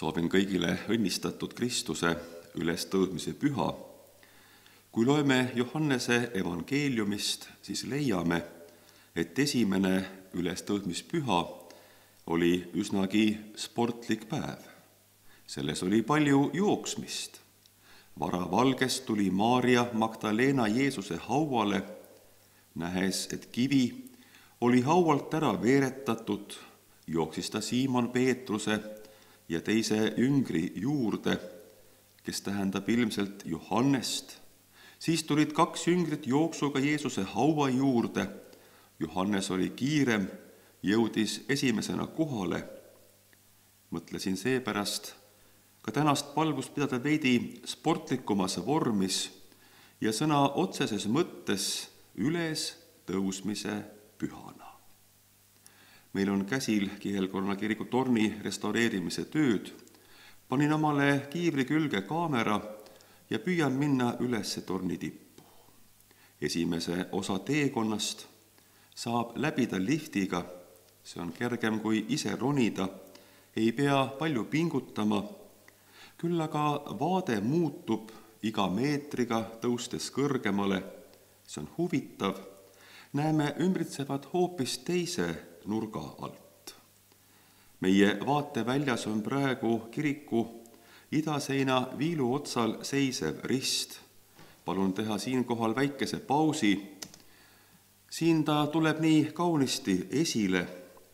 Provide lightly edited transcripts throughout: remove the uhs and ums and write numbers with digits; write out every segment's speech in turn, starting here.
Soovin kõigile õnnistatud Kristuse ülestõusmise püha. Kui loeme Johannese evangeeliumist, siis leiame, et esimene ülestõusmispüha oli üsnagi sportlik päev. Selles oli palju jooksmist. Varavalgest tuli Maarja Magdalena Jeesuse hauale, nähes, et kivi oli haualt ära veeretatud, jooksis ta Siimon Peetruse ja teise jüngri juurde, kes tähendab ilmselt Johannest. Siis tulid 2 jüngrit jooksuga Jeesuse haua juurde. Johannes oli kiirem, jõudis esimesena kohale. Mõtlesin seepärast ka tänast palvust pidada veidi sportlikumas vormis ja sõna otseses mõttes üles tõusmise pühana. Meil on käsil Kihelkonna kiriku torni restaureerimise tööd. Panin omale kiivri külge kaamera ja püüan minna üles torni tippu. Esimese osa teekonnast saab läbida liftiga, see on kergem kui ise ronida, ei pea palju pingutama, küll aga vaade muutub iga meetriga tõustes kõrgemale, see on huvitav, näeme ümbritsevad hoopis teise nurga alt. Meie vaateväljas on praegu kiriku idaseina viilu otsal seisev rist. Palun teha siinkohal väikese pausi. Siin ta tuleb nii kaunisti esile.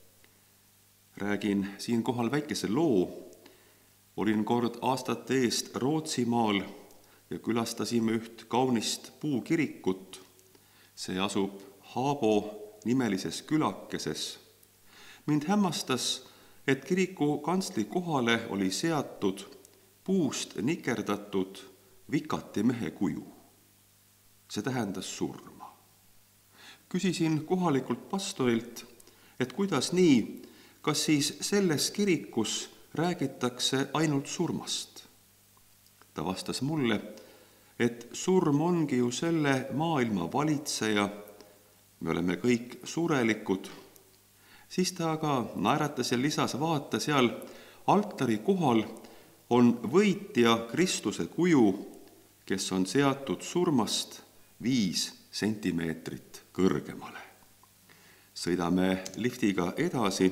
Räägin siinkohal väikese loo. Olin kord aastate eest Rootsimaal ja külastasime üht kaunist puukirikut. See asub Haabo nimelises külakeses. Mind hämmastas, et kiriku kantsli kohale oli seatud puust nikerdatud vikati mehe kuju. See tähendas surma. Küsisin kohalikult pastorilt, et kuidas nii, kas siis selles kirikus räägitakse ainult surmast. Ta vastas mulle, et surm ongi ju selle maailma valitseja, me oleme kõik surelikud. Siis ta aga naeratas ja lisas, vaata seal altari kohal on võitja Kristuse kuju, kes on seatud surmast 5 sentimeetrit kõrgemale. Sõidame liftiga edasi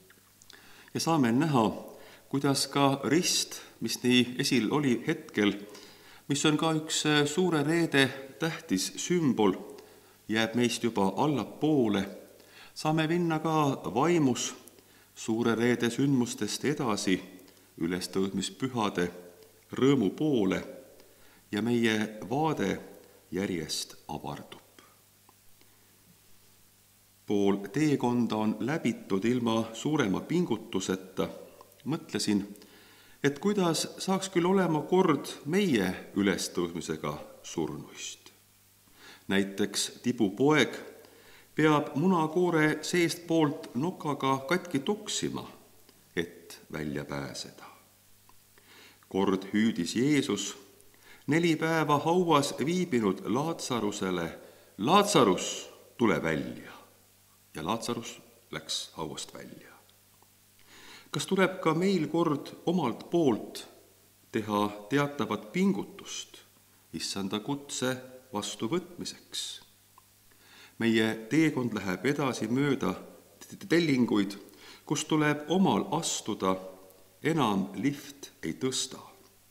ja saame näha, kuidas ka rist, mis nii esil oli hetkel, mis on ka üks suure reede tähtis sümbol, jääb meist juba allapoole. Saame minna ka vaimus suure reede sündmustest edasi ülestõusmispühade rõõmu poole ja meie vaade järjest avardub. Pool teekonda on läbitud ilma suurema pingutuseta. Mõtlesin, et kuidas saaks küll olema kord meie ülestõusmisega surnuist. Näiteks tibupoeg peab munakoore seest poolt nokaga katki toksima, et välja pääseda. Kord hüüdis Jeesus 4 päeva hauas viibinud Laatsarusele, Laatsarus, tule välja. Ja Laatsarus läks hauast välja. Kas tuleb ka meil kord omalt poolt teha teatavat pingutust issanda kutse vastuvõtmiseks? Meie teekond läheb edasi mööda tellinguid, kus tuleb omal astuda, enam lift ei tõsta.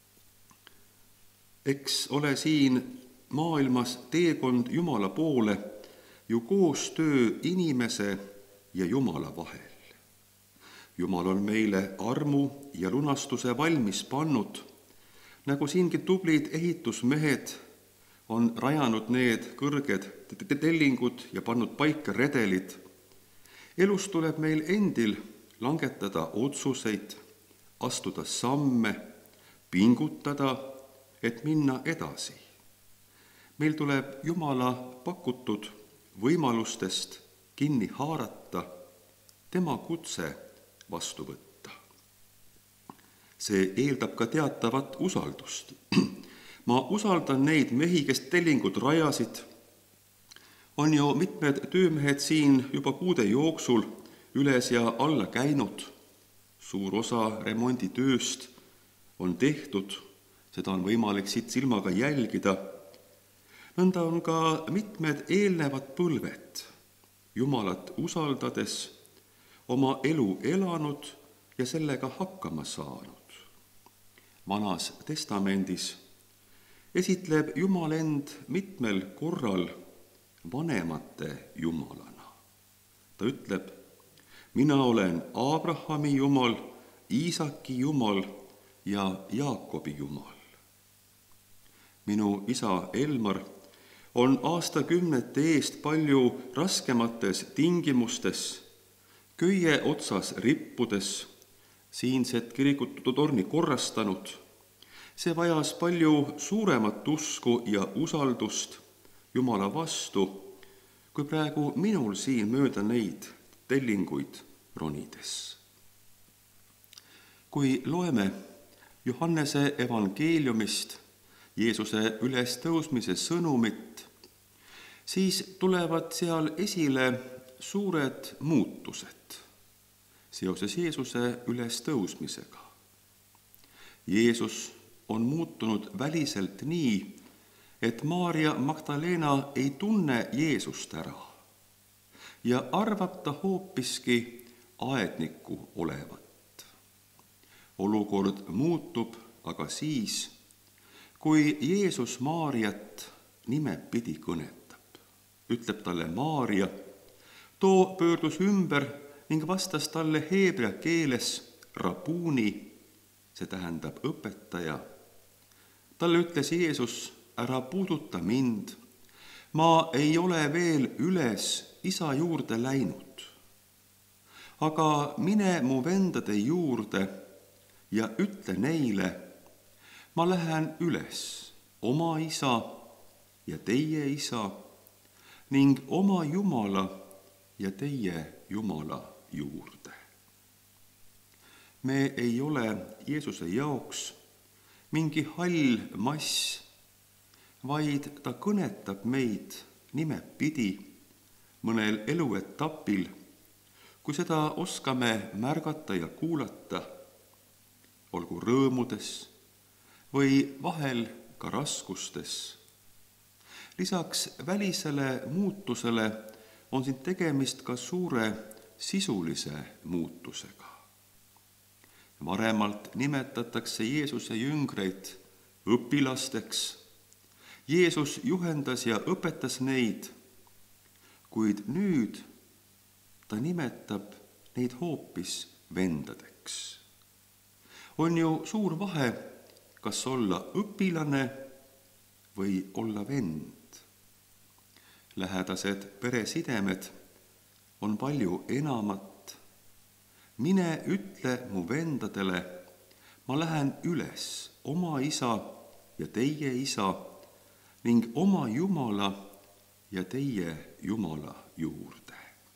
Eks ole siin maailmas teekond Jumala poole ju koostöö inimese ja Jumala vahel. Jumal on meile armu ja lunastuse valmis pannud, nagu siingi tublid ehitusmehed on rajanud need kõrged tellingud ja pannud paika redelid. Elus tuleb meil endil langetada otsuseid, astuda samme, pingutada, et minna edasi. Meil tuleb Jumala pakutud võimalustest kinni haarata, tema kutse vastu võtta. See eeldab ka teatavat usaldust. Ma usaldan neid mehi, kes tellingud rajasid. On ju mitmed töömehed siin juba kuude jooksul üles ja alla käinud. Suur osa remonditööst on tehtud, seda on võimalik siit silmaga jälgida. Nõnda on ka mitmed eelnevad põlved Jumalat usaldades oma elu elanud ja sellega hakkama saanud. Vanas testamendis esitleb Jumal end mitmel korral vanemate Jumalana. Ta ütleb, mina olen Abrahami Jumal, Iisaki Jumal ja Jaakobi Jumal. Minu isa Elmar on aastakümnete eest palju raskemates tingimustes, köie otsas rippudes, siinset kirikutu torni korrastanud. See vajas palju suuremat usku ja usaldust Jumala vastu, kui praegu minul siin mööda neid tellinguid ronides. Kui loeme Johannese evangeeliumist Jeesuse ülestõusmise sõnumit, siis tulevad seal esile suured muutused seoses Jeesuse ülestõusmisega. Jeesus on muutunud väliselt nii, et Maarja Magdalena ei tunne Jeesust ära ja arvab ta hoopiski aedniku olevat. Olukord muutub aga siis, kui Jeesus Maarjat nimepidi kõnetab. Ütleb talle Maarja, too pöördus ümber ning vastas talle heebrea keeles rabuuni, see tähendab õpetaja. Talle ütles Jeesus, ära puuduta mind, ma ei ole veel üles isa juurde läinud. Aga mine mu vendade juurde ja ütle neile, ma lähen üles oma isa ja teie isa ning oma Jumala ja teie Jumala juurde. Me ei ole Jeesuse jaoks mingi hall mass, vaid ta kõnetab meid nimepidi mõnel eluetapil, kui seda oskame märgata ja kuulata, olgu rõõmudes või vahel ka raskustes. Lisaks välisele muutusele on siin tegemist ka suure sisulise muutusega. Varemalt nimetatakse Jeesuse jüngreid õpilasteks. Jeesus juhendas ja õpetas neid, kuid nüüd ta nimetab neid hoopis vendadeks. On ju suur vahe, kas olla õpilane või olla vend. Lähedased peresidemed on palju enamat. Mine ütle mu vendadele, ma lähen üles oma isa ja teie isa ning oma Jumala ja teie Jumala juurde.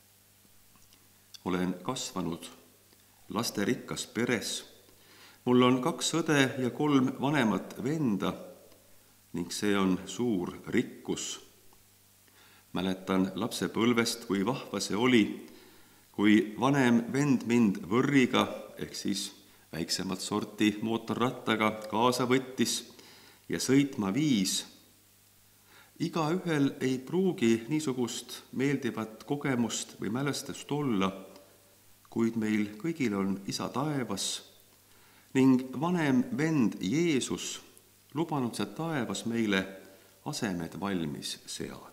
Olen kasvanud lasterikkas peres. Mul on 2 õde ja 3 vanemat venda ning see on suur rikkus. Mäletan lapsepõlvest, kui vahva see oli, kui vanem vend mind võrriga ehk siis väiksemat sorti mootorrattaga kaasa võttis ja sõitma viis. Igaühel ei pruugi niisugust meeldivat kogemust või mälestust olla, kuid meil kõigil on isa taevas ning vanem vend Jeesus lubanud see taevas meile asemed valmis seada.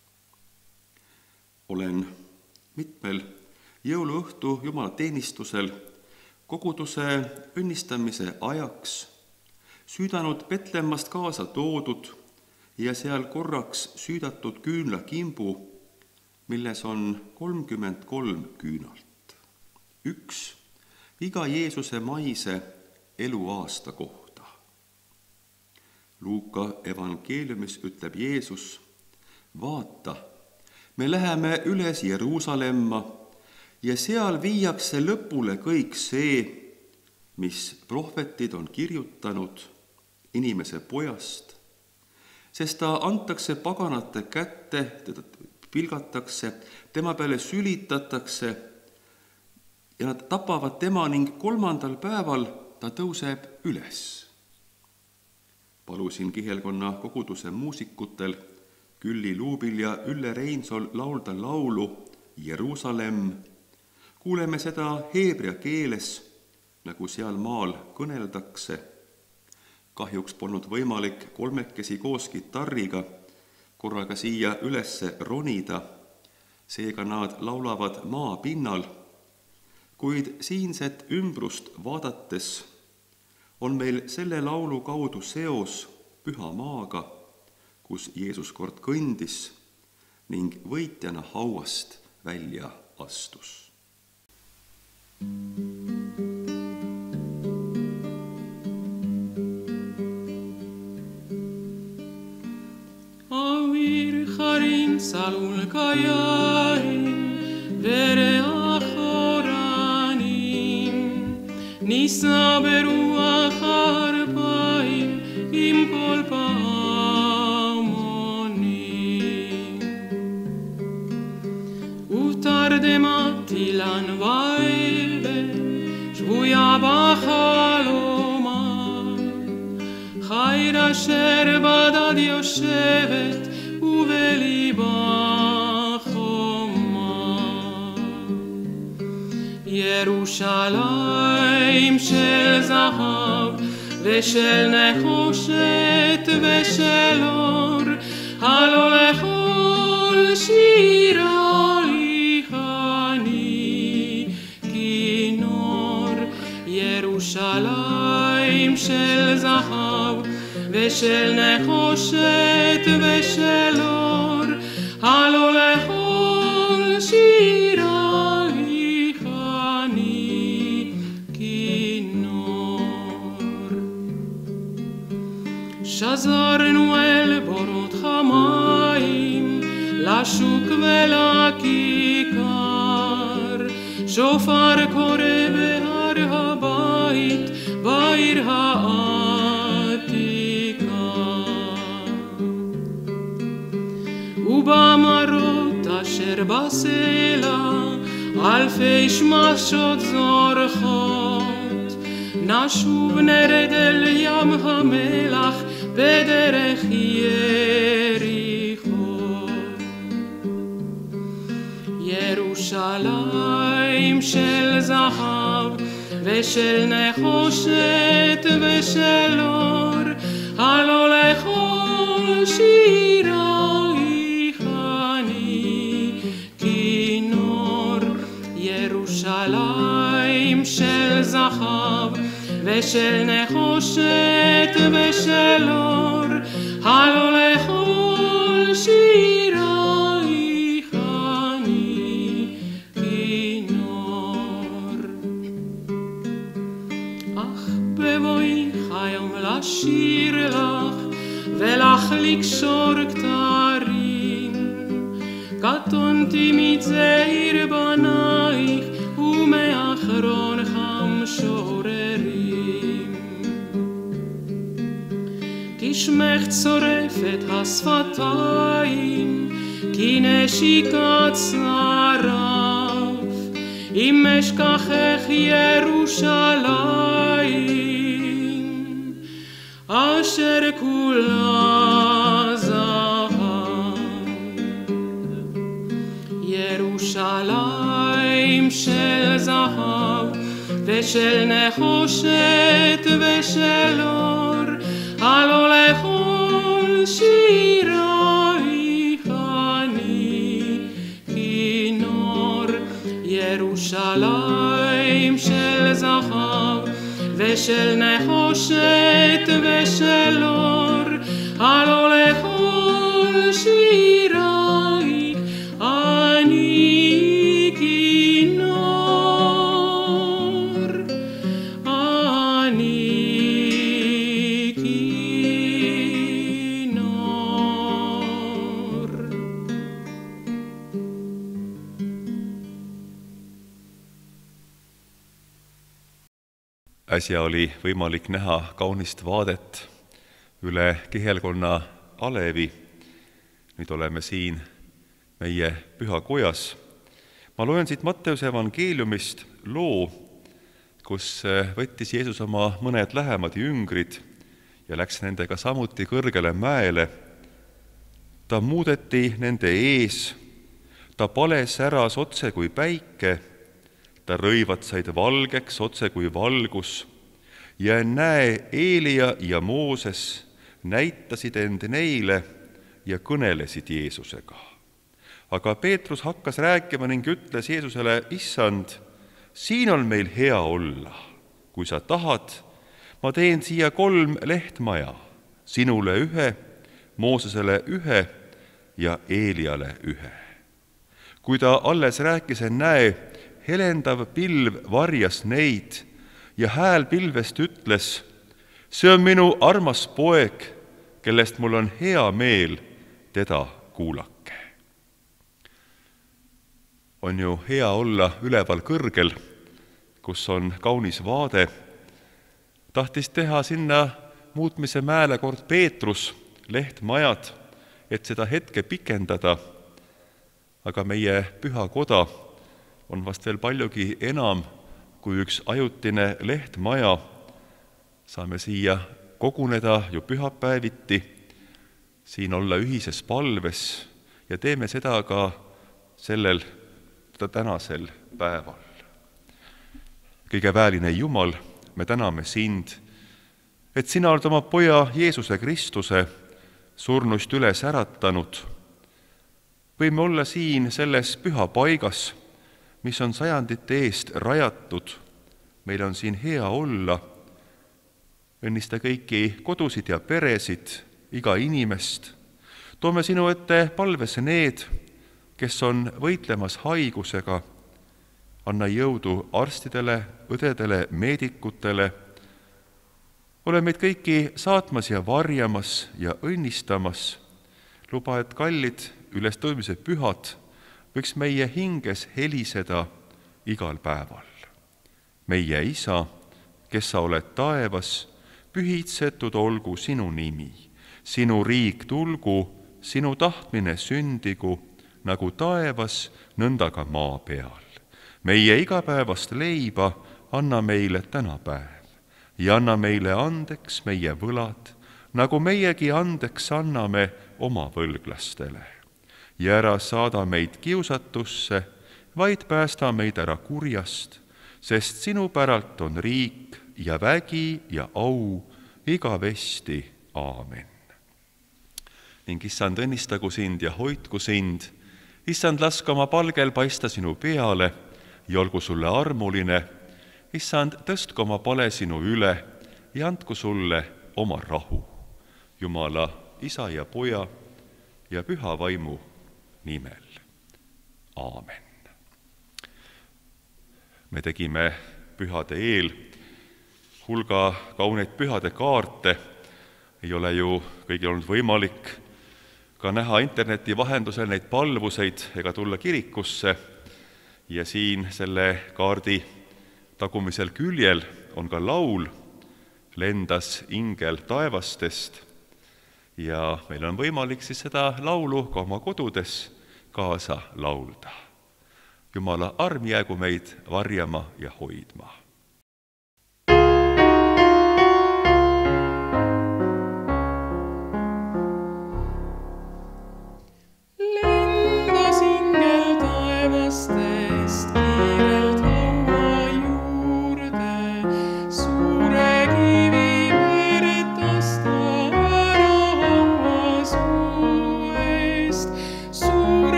Olen mitmel jõuluõhtu jumalateenistusel koguduse õnnistamise ajaks süüdanud Betlemmast kaasa toodud ja seal korraks süüdatud küünlakimbu, milles on 33 küünalt. 1 iga Jeesuse maise eluaasta kohta. Luuka evangeeliumis ütleb Jeesus, vaata, me läheme üles Jeruusalemma ja seal viiakse lõpule kõik see, mis prohvetid on kirjutanud inimese pojast, sest ta antakse paganate kätte, teda pilgatakse, tema peale sülitatakse ja nad tapavad tema ning 3. päeval ta tõuseb üles. Palusin kihelkonna koguduse muusikutel Külli Luubil ja Ülle Reinsool laulda laulu Jeruusalemm. Kuuleme seda heebrea keeles, nagu seal maal kõneldakse. Kahjuks polnud võimalik 3 koos kitarriga korraga siia ülesse ronida, seega nad laulavad maapinnal, kuid siinset ümbrust vaadates on meil selle laulu kaudu seos püha maaga, kus Jeesus kord kõndis ning võitjana hauast välja astus. צלול כיין וריח אורנים נישא ברוח הרפאים עם כל פעמונים ותרדמת אילן ואבן שבויה בחלומה חיל אשר בדד יושבת ובליבה חומה ירושלים של זהב ושל נחושת ושל אור הלא לכל שירייך אני כינור ירושלים של זהב ושל נחושת ושל אור הלא לכל שירייך אני כינור שזרנו אל בורות חמים לשוק ולכיכר שופר קורא בהר הבית בעיר ובמרות אשר בסלע אלפי שמשות זורחות נשוב נרד אל ים המלח בדרך יריחו ירושלים של זהב ושל נחושת ושל אור הלא לכל שירייך ירושלים של זהב ושל נחושת ושל אור הלא לכל שירייך אני כינור אך בבואך היום לשיר לך ולך לקשור כתרים קטונתי מצעיר בנייך ומאחרון המשוררים כי שמך צורף את השפתיים כי נשיקת שרף אם אשכחך ירושלים אשר כולה זהב ירושלים של זהב ושל נחושת ושל אור הלא לכל שירייך אני כינור ירושלים של זהב ושל נחושת ושל אור הלא לכל שירייך אני כינור אני כינור Äsja oli võimalik näha kaunist vaadet üle kihelkonna alevi. Nüüd oleme siin meie pühakojas. Ma loen siit Matteuse evangeeliumist loo, kus võttis Jeesus oma mõned lähemad jüngrid ja läks nendega samuti kõrgele mäele. Ta muudeti nende ees, ta pale säras otse kui päike, ta rõivad said valgeks otse kui valgus ja näe, Eelia ja Mooses näitasid end neile ja kõnelesid Jeesusega. Aga Peetrus hakkas rääkima ning ütles Jeesusele, Issand, siin on meil hea olla. Kui sa tahad, ma teen siia 3 lehtmaja, sinule 1, Moosesele 1 ja Eeliale 1. Kui ta alles rääkis, näe, helendav pilv varjas neid ja hääl pilvest ütles, see on minu armas poeg, kellest mul on hea meel, teda kuulake. On ju hea olla üleval kõrgel, kus on kaunis vaade. Tahtis teha sinna muutmise mäele kord Peetrus lehtmajad, et seda hetke pikendada, aga meie püha koda on vast veel paljugi enam kui üks ajutine lehtmaja. Saame siia koguneda ju pühapäeviti, siin olla ühises palves ja teeme seda ka sellel tänasel päeval. Kõige väeline Jumal, me täname sind, et sina oled oma poja Jeesuse Kristuse surnuist üles äratanud. Võime olla siin selles püha paigas, mis on sajandite eest rajatud. Meil on siin hea olla. Õnnista kõiki kodusid ja peresid, iga inimest. Toome sinu ette palvesse need, kes on võitlemas haigusega. Anna jõudu arstidele, õdedele, meedikutele. Ole meid kõiki saatmas ja varjamas ja õnnistamas. Luba, et kallid ülestõusmise pühad võiks meie hinges heliseda igal päeval. Meie Isa, kes sa oled taevas, pühitsetud olgu sinu nimi. Sinu riik tulgu, sinu tahtmine sündigu, nagu taevas, nõnda ka maa peal. Meie igapäevast leiba anna meile tänapäev ja anna meile andeks meie võlad, nagu meiegi andeks anname oma võlglastele. Ja ära saada meid kiusatusse, vaid päästa meid ära kurjast, sest sinu päralt on riik ja vägi ja au igavesti. Aamen. Ning Issand, õnnistagu sind ja hoidku sind. Issand, laske oma palgel paista sinu peale ja olgu sulle armuline. Issand, tõstku oma pale sinu üle ja andku sulle oma rahu. Jumala, Isa ja Poja ja Püha Vaimu nimel. Aamen. Me tegime pühade eel hulga kauneid pühade kaarte. Ei ole ju kõigil olnud võimalik ka näha interneti vahendusel neid palvuseid ega tulla kirikusse. Ja siin selle kaardi tagumisel küljel on ka laul Lendas ingel taevastest. Ja meil on võimalik siis seda laulu ka oma kodudes kaasa laulda. Jumala arm jäägu meid varjama ja hoidma.